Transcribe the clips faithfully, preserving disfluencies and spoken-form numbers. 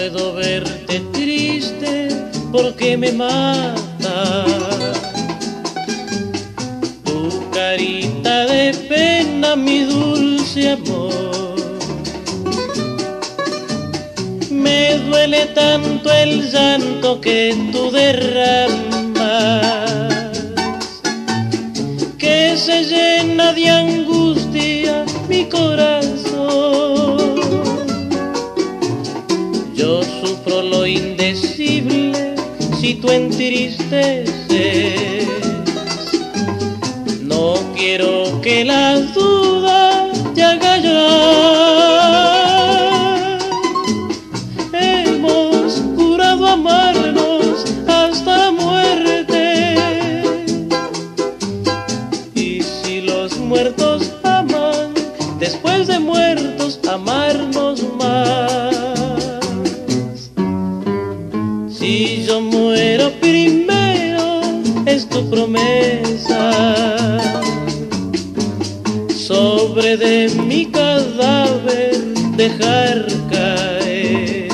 puedo verte triste porque me mata tu carita de pena, mi dulce amor. Me duele tanto el llanto que tú derramas, que se llena de angustia mi corazón. Yo sufro lo indecible si tú entristeces. No quiero que la duda te haga llorar. Hemos jurado amarnos hasta la muerte, y si los muertos aman, después de muertos amarnos más. Si yo muero primero, es tu promesa, sobre de mi cadáver dejar caer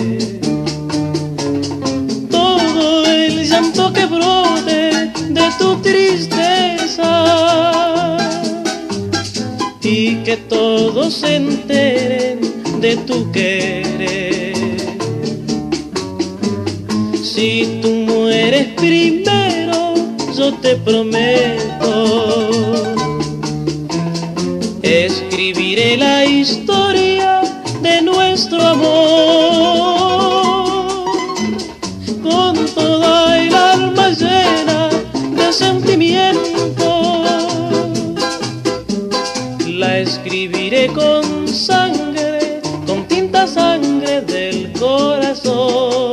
todo el llanto que brote de tu tristeza, y que todos se enteren de tu querer. Si tú mueres primero, yo te prometo, escribiré la historia de nuestro amor, con toda el alma llena de sentimiento. La escribiré con sangre, con tinta sangre del corazón.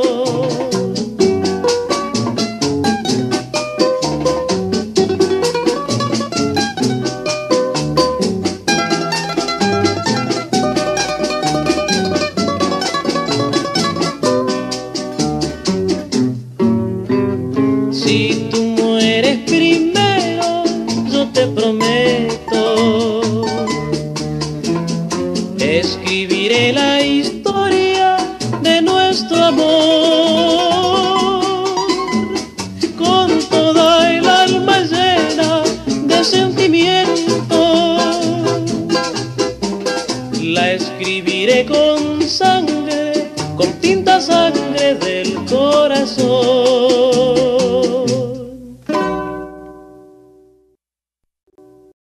Si tú mueres primero, yo te prometo, escribiré la historia de nuestro amor, con toda el alma llena de sentimiento. La escribiré con sangre, con tinta sangre